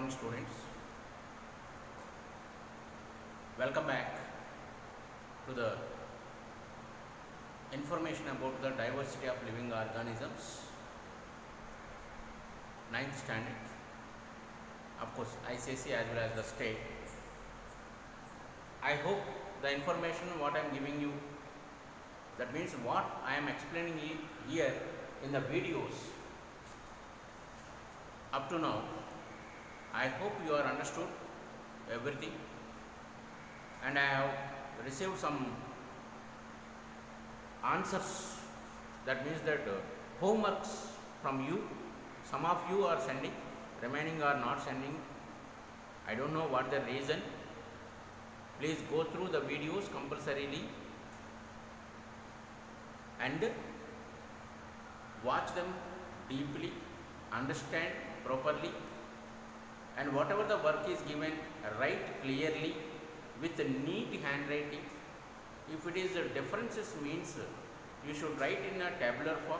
morning, students. Welcome back to the information about the diversity of living organisms, 9th standard, of course ICSE as well as the state. I hope the information what I am giving you, that means what I am explaining here in the videos up to now, I hope you are understood everything, and I have received some answers, that means that homeworks from you. Some of you are sending, remaining are not sending. I don't know what the reason. Please go through the videos compulsorily and watch them deeply, understand properly, and whatever the work is given, write clearly with neat handwriting. If it is differences, means you should write in a tabular form.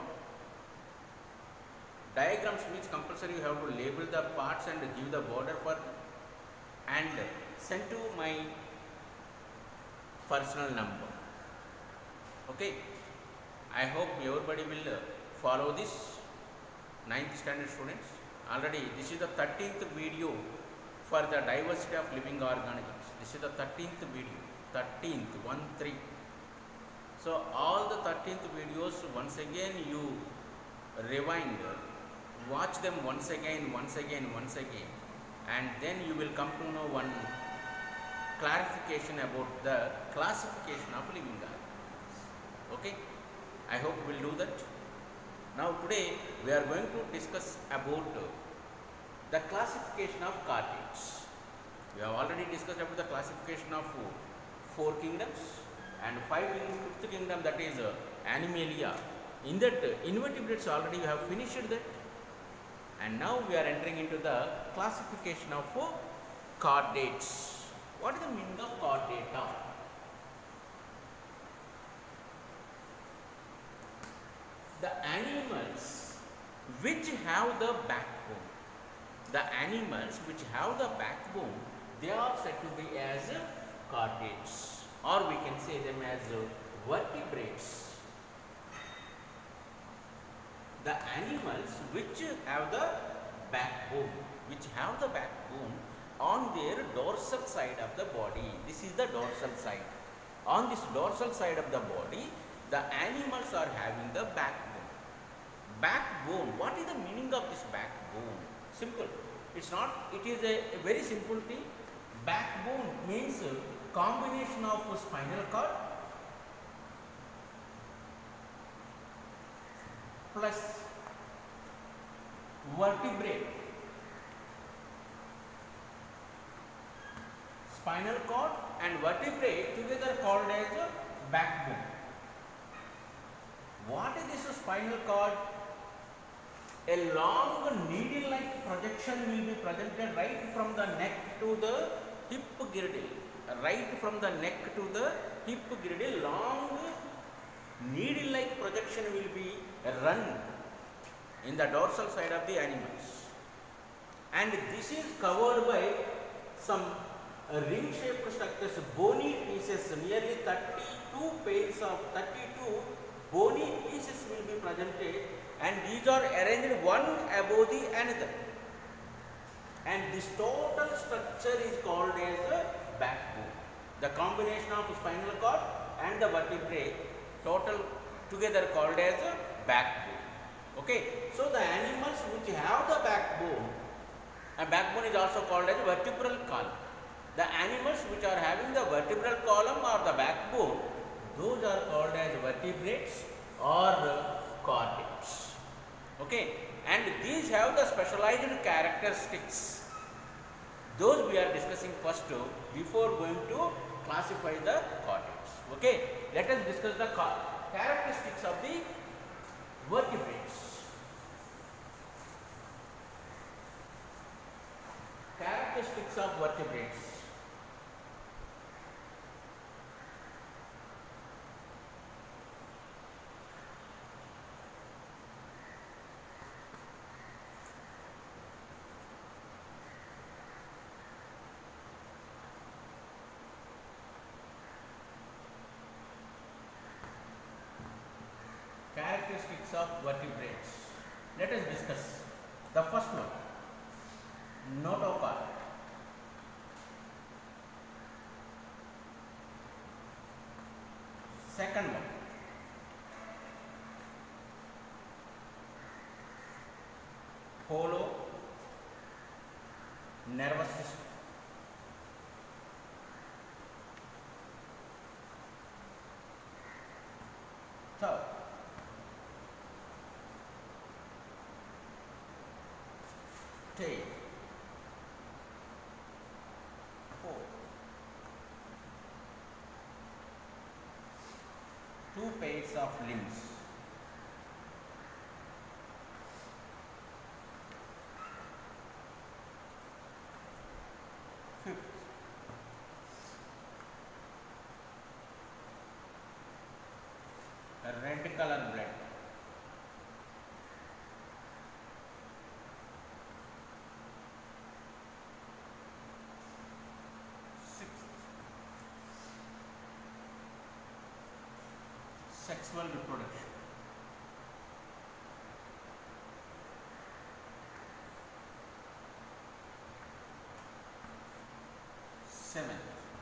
Diagrams means compulsory you have to label the parts and give the border for, and send to my personal number. Okay, I hope everybody will follow this. 9th standard students, already this is the 13th video for the diversity of living organisms. This is the 13th video, 13th 1-3. So all the 13th videos, once again you rewind, watch them once again, and then you will come to know one clarification about the classification of living organisms. Okay, I hope we will do that. Now today we are going to discuss about the classification of chordates. We have already discussed about the classification of 4 kingdoms and 5th kingdom, that is Animalia. In that invertebrates already we have finished that, and now we are entering into the classification of chordates. What is the meaning of chordata? The animals which have the backbone. The animals which have the backbone, they are said to be as chordates, or we can say them as vertebrates. The animals which have the backbone, on their dorsal side of the body. This is the dorsal side. On this dorsal side of the body, the animals are having the backbone. Backbone, what is the meaning of this backbone? Simple. It's not, it is a very simple thing. Backbone means a combination of spinal cord plus vertebrae. Spinal cord and vertebrae together called as backbone. What is this spinal cord? A long needle-like projection will be presented right from the neck to the hip girdle. Right from the neck to the hip girdle, long needle-like projection will be run in the dorsal side of the animals, and this is covered by some ring-shaped structures, bony pieces. Nearly 32 bony pieces will be presented, and these are arranged one above the another, and this total structure is called as a backbone. The combination of spinal cord and the vertebrae total together called as a backbone. Okay, so the animals which have the backbone, and backbone is also called as vertebral column. The animals which are having the vertebral column or the backbone, those are called as vertebrates or chordates. Okay, and these have the specialized characteristics. Those we are discussing first before going to classify the chordates. Okay, let us discuss the characteristics of the vertebrates. Characteristics of vertebrates. characteristics of vertebrates. Let us discuss. The first one, notochord. Second one, holo nervous system. Third, tail. Fourth, two pairs of limbs. Fifth, red color blood. Sixth, sexual reproduction. Seventh,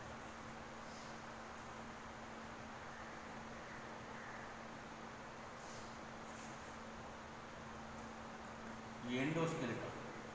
endoskeleton.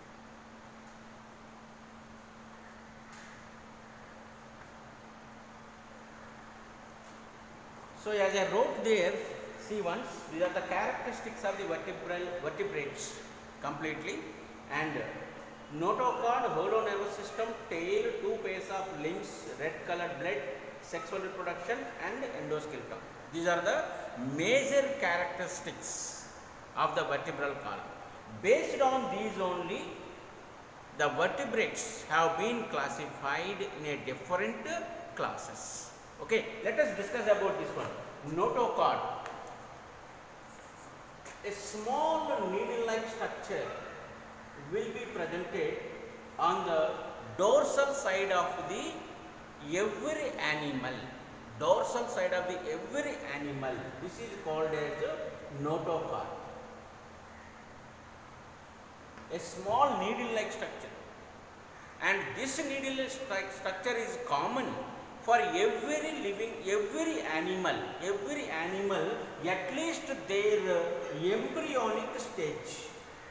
So as I wrote there, see once, these are the characteristics of the vertebrates completely, and notochord, holo nervous system, tail, two pairs of limbs, red colored blood, sexual reproduction and endoskeleton. These are the major characteristics of the vertebral column. Based on these only, the vertebrates have been classified in a different classes. Okay, let us discuss about this one. Notochord. A small needle-like structure will be presented on the dorsal side of the every animal. Dorsal side of the every animal. This is called as notochord. A small needle-like structure, and this needle-like structure is common for every living, every animal, at least their embryonic stage.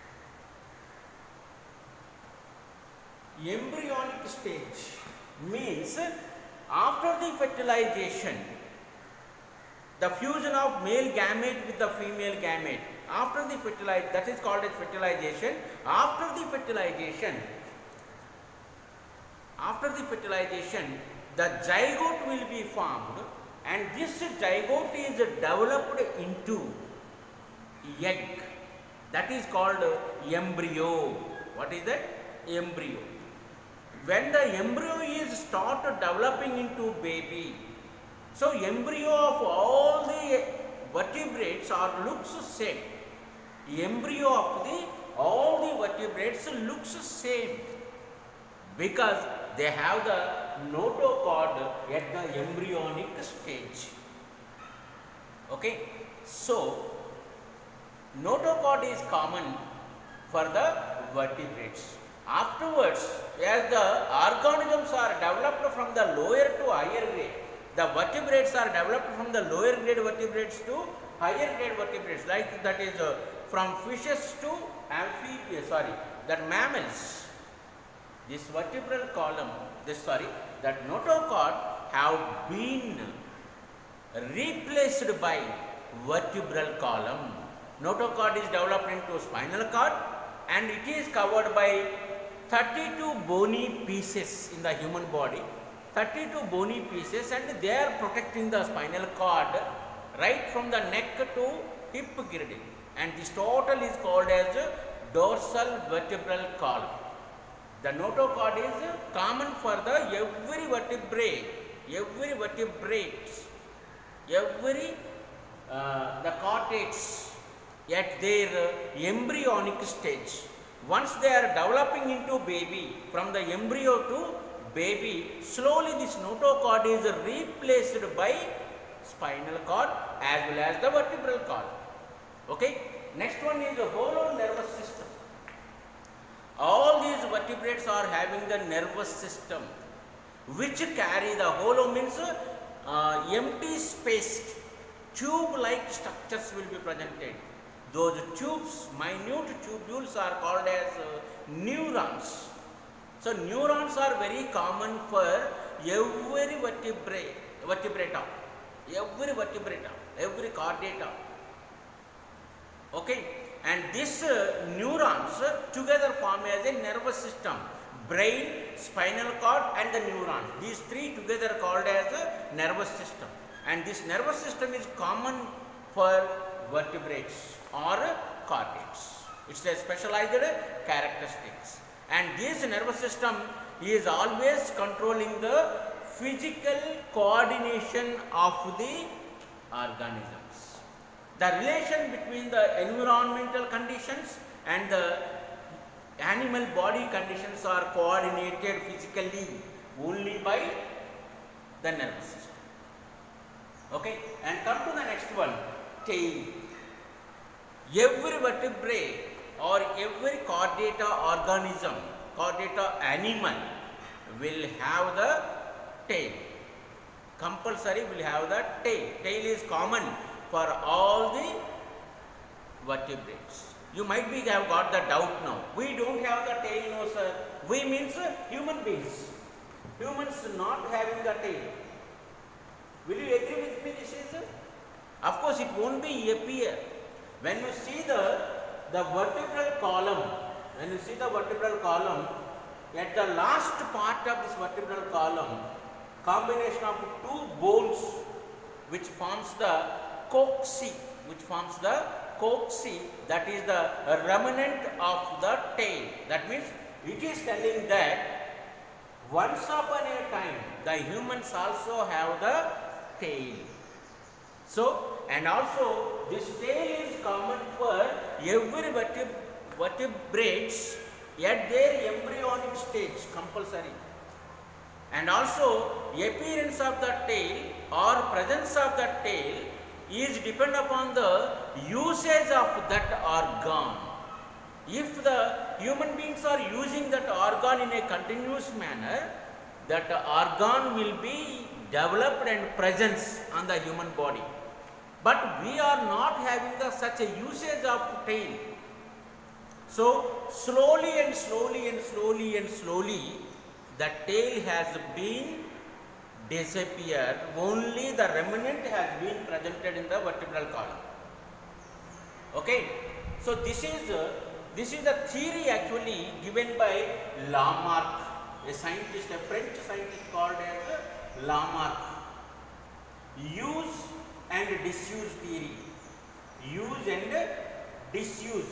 Embryonic stage means after the fertilization, the fusion of male gamete with the female gamete. After the fertilization, that is called as fertilization. After the fertilization, the zygote will be formed, and this zygote is developed into egg. That is called embryo. What is that? Embryo. When the embryo is start developing into baby, so embryo of all the vertebrates looks same. Embryo of all the vertebrates looks same because they have the notochord at the embryonic stage. Okay, so notochord is common for the vertebrates. Afterwards, as the organisms are developed from the lower to higher grade, the vertebrates are developed from the lower grade vertebrates to higher grade vertebrates, like that is from fishes to mammals. This vertebral column, that notochord have been replaced by vertebral column. Notochord is developed into spinal cord, and it is covered by 32 bony pieces in the human body. 32 bony pieces, and they are protecting the spinal cord right from the neck to hip girdle, and this total is called as dorsal vertebral column. The notochord is common for the every vertebrate, the chordates at their embryonic stage. Once they are developing into baby, from the embryo to baby, slowly this notochord is replaced by spinal cord as well as the vertebral column. Okay. Next one is the hollow nervous system. All these vertebrates are having the nervous system which carry the hollow means empty space, tube-like structures will be presented. Those tubes, minute tubules are called as neurons. So neurons are very common for every vertebrata, every chordata. Okay, and these neurons together form as a nervous system. Brain, spinal cord and the neurons. These three together called as a nervous system. And this nervous system is common for vertebrates or chordates. It's a specialized characteristics. And this nervous system is always controlling the physical coordination of the organisms. The relation between the environmental conditions and the animal body conditions are coordinated physically only by the nervous system. Okay, and come to the next one, tail. Every vertebrate or every chordata organism, chordata animal will have the tail. Compulsory will have the tail. Tail is common for all the vertebrates. You might be have got the doubt now. We don't have the tail, no sir. We means human beings. Humans not having the tail. Will you agree with me this is? Of course it won't be appear. When you see the vertebral column, at the last part of this vertebral column, combination of two bones which forms the coccyx, that is the remnant of the tail. That means it is telling that once upon a time the humans also have the tail. So, and also this tail is common for every vertebrates at their embryonic stage, compulsory. And also appearance of the tail or presence of the tail is depend upon the usage of that organ. If the human beings are using that organ in a continuous manner, that organ will be developed and presence on the human body. But we are not having such a usage of tail. So slowly and slowly, the tail has been disappeared. Only the remnant has been presented in the vertebral column. Okay. So this is the theory actually given by Lamarck, a scientist, a French scientist called as Lamarck. Use and disuse theory. Use and disuse.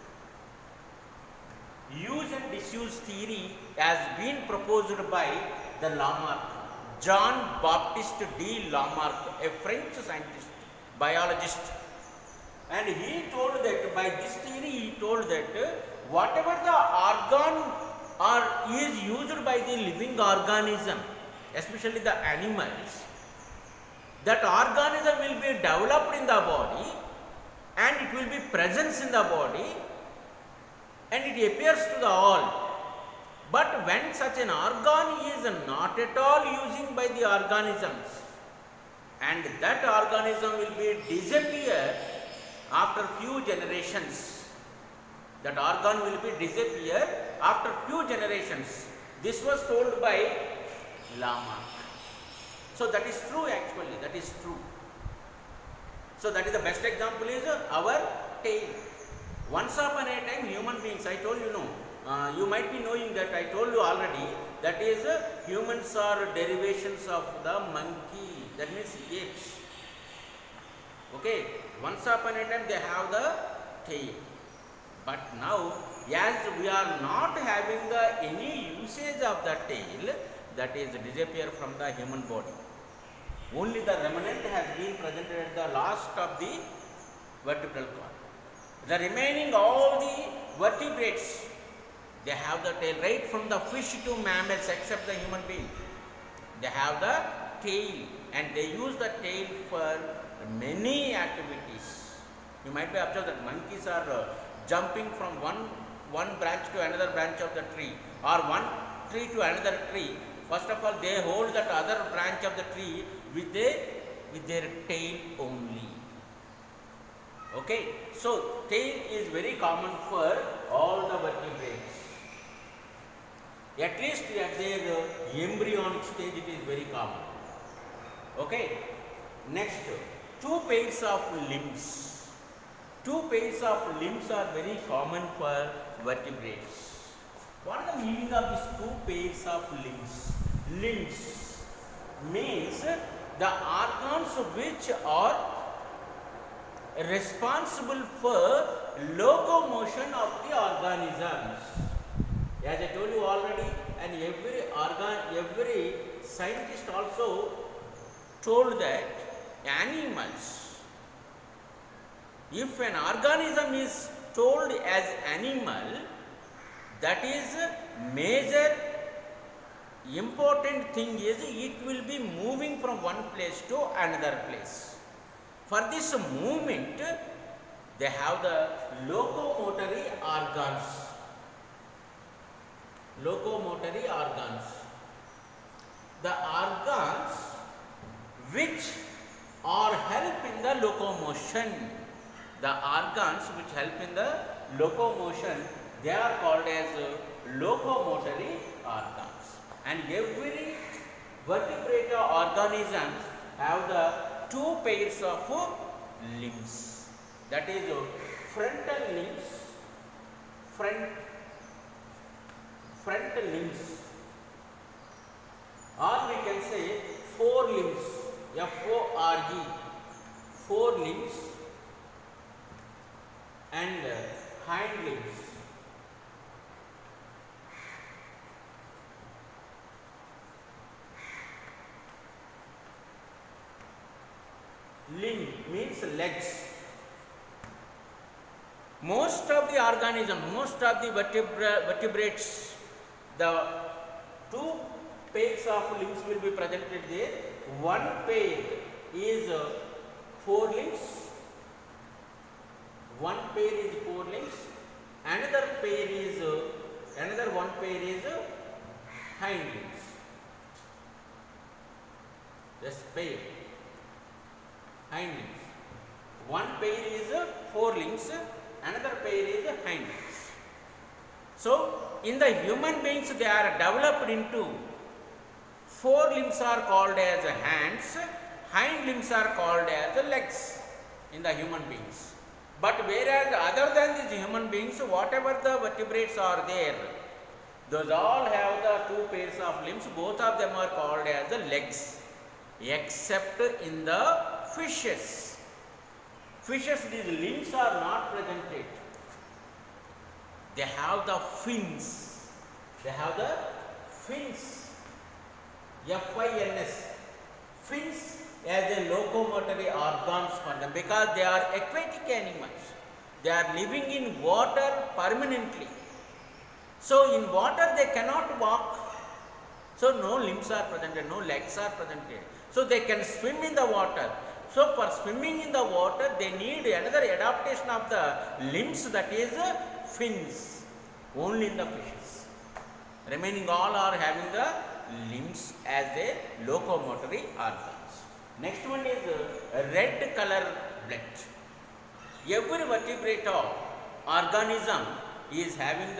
Use and disuse theory has been proposed by the Lamarck, Jean-Baptiste de Lamarck, a French scientist, biologist. And he told that by this theory, he told that whatever the organ is used by the living organism, especially the animals, that organism will be developed in the body and it will be present in the body and it appears to the all. But when such an organ is not at all using by the organisms and that organism will be disappear after few generations, that organ will be disappear after few generations. This was told by Lamarck. So that is true actually, that is true. So that is the best example is our tail. Once upon a time human beings, I told you you might be knowing that I told you already, that is humans are derivations of the monkey, that means apes. Okay, once upon a time they have the tail. But now as we are not having any usage of the tail, that is disappear from the human body. Only the remnant has been presented at the last of the vertebral column. The remaining all the vertebrates, they have the tail, right from the fish to mammals except the human being. They have the tail and they use the tail for many activities. You might be observed that monkeys are jumping from one branch to another branch of the tree, or one tree to another tree. First of all, they hold that other branch of the tree with their tail only. Okay, so tail is very common for all the vertebrates. At least at their embryonic stage, it is very common. Okay, next, two pairs of limbs. Two pairs of limbs are very common for vertebrates. What is the meaning of these two pairs of limbs? Limbs means the organs which are responsible for locomotion of the organisms. As I told you already, and every scientist also told that animals, if an organism is told as animal, that is major important thing is it will be moving from one place to another place. For this movement, they have the locomotory organs. Locomotory organs. The organs which are help in the locomotion. The organs which help in the locomotion, they are called as locomotory organs. And every vertebrate organisms have the two pairs of limbs. That is frontal limbs, front limbs, or we can say forelimbs, F-O-R-E, forelimbs, and hind limbs. Limb means legs. Most of the organisms, most of the vertebrates, the two pairs of limbs will be presented there. One pair is forelimbs. One pair is forelimbs. Another one pair is hind limbs. This pair, hind limbs. One pair is forelimbs. Another pair is hind limbs. So, in the human beings, they are developed into forelimbs are called as hands, hind limbs are called as legs in the human beings. But whereas other than these human beings, whatever the vertebrates are there, those all have the two pairs of limbs. Both of them are called as the legs, except in the fishes. Fishes, these limbs are not presented. They have the fins. They have the fins. F-I-N-S. Fins as a locomotory organs for them, because they are aquatic animals. They are living in water permanently. So in water they cannot walk. So no limbs are presented, no legs are presented. So they can swim in the water. So for swimming in the water, they need another adaptation of the limbs, that is fins, only in the fishes. Remaining all are having the limbs as a locomotory organs. Next one is red color blood. Every vertebrate organism is having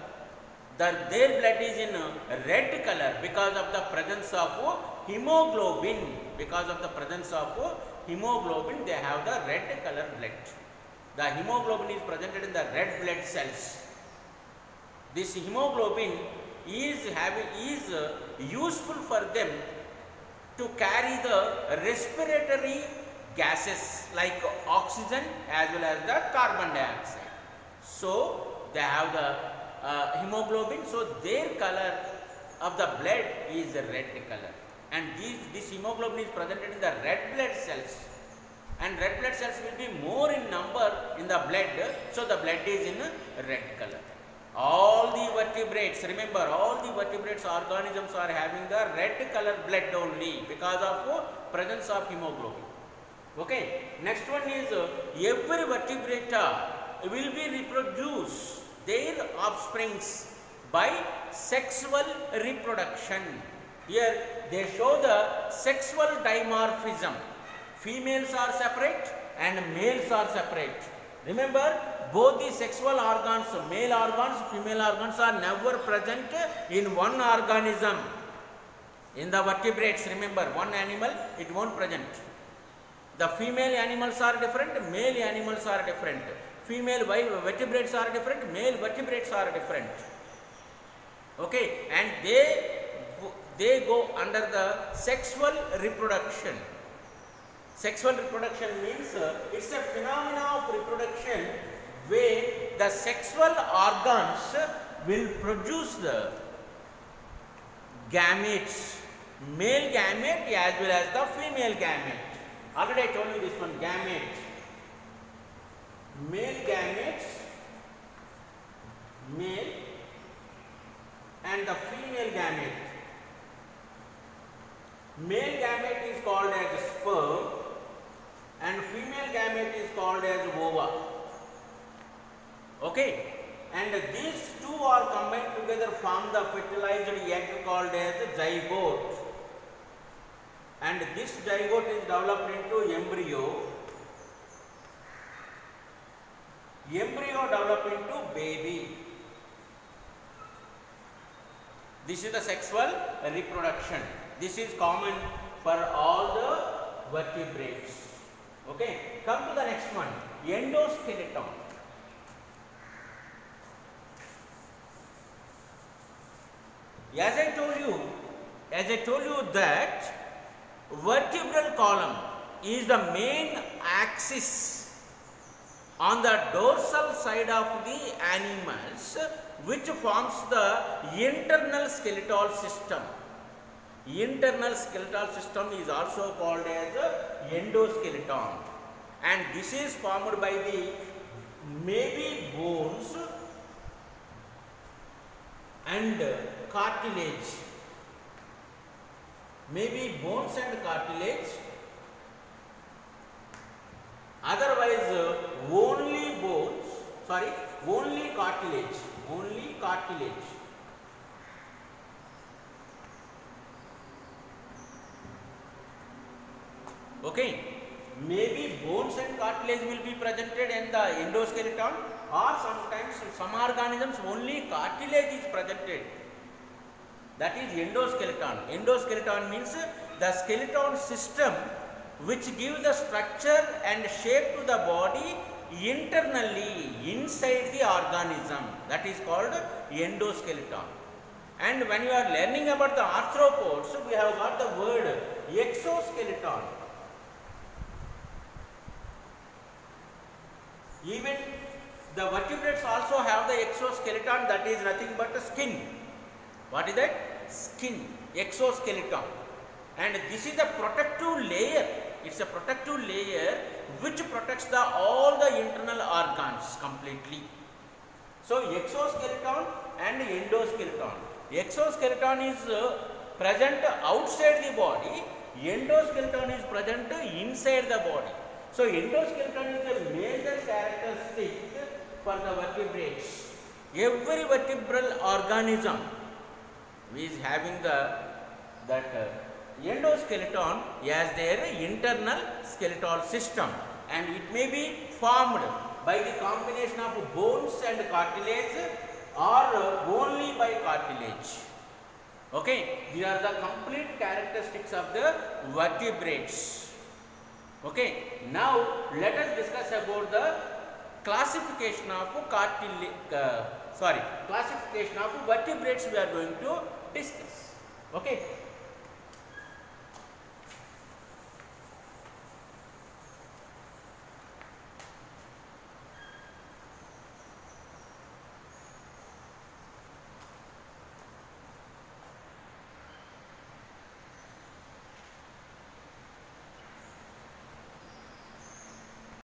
their blood is in red color because of the presence of hemoglobin. Because of the presence of hemoglobin, they have the red color blood. The hemoglobin is presented in the red blood cells. This hemoglobin is useful for them to carry the respiratory gases like oxygen as well as the carbon dioxide. So they have the hemoglobin, so their color of the blood is red color. And this hemoglobin is presented in the red blood cells, and red blood cells will be more in number in the blood, so the blood is in red color. All the vertebrates, remember, all the vertebrates organisms are having the red color blood only because of presence of hemoglobin. Okay, next one is every vertebrata will be reproduce their offsprings by sexual reproduction. Here they show the sexual dimorphism. Females are separate and males are separate. Remember, both the sexual organs, male organs, female organs are never present in one organism. In the vertebrates, remember, one animal, it won't present. The female animals are different, male animals are different. Female vertebrates are different, male vertebrates are different. Okay, and they go under the sexual reproduction. Sexual reproduction means it's a phenomena of reproduction where the sexual organs will produce the gametes, male gamete as well as the female gamete. Already I told you this one, gamete. Male gametes, male, and the female gamete. Male gamete is called as sperm and female gamete is called as ova. Okay, and these two are combined together form the fertilized egg called as zygote. And this zygote is developed into embryo. Embryo developed into baby. This is the sexual reproduction. This is common for all the vertebrates. Okay, come to the next one, endoskeleton. As I told you that vertebral column is the main axis on the dorsal side of the animals, which forms the internal skeletal system. Internal skeletal system is also called as endoskeleton, and this is formed by the maybe bones and cartilage. Maybe bones and cartilage, otherwise only bones, only cartilage. Okay, maybe bones and cartilage will be presented in the endoskeleton, or sometimes in some organisms only cartilage is presented. That is endoskeleton. Endoskeleton means the skeleton system which gives the structure and shape to the body internally inside the organism. That is called endoskeleton. And when you are learning about the arthropods, we have got the word exoskeleton. Even the vertebrates also have the exoskeleton, that is nothing but skin. What is that? Skin, exoskeleton. And this is a protective layer. It's a protective layer which protects all the internal organs completely. So exoskeleton and endoskeleton. Exoskeleton is present outside the body. Endoskeleton is present inside the body. So endoskeleton is a major characteristic for the vertebrates. Every vertebral organism is having that endoskeleton as their internal skeletal system, and it may be formed by the combination of bones and cartilage or only by cartilage. Okay, these are the complete characteristics of the vertebrates. Okay, now let us discuss about the classification of classification of vertebrates we are going to discuss. Okay,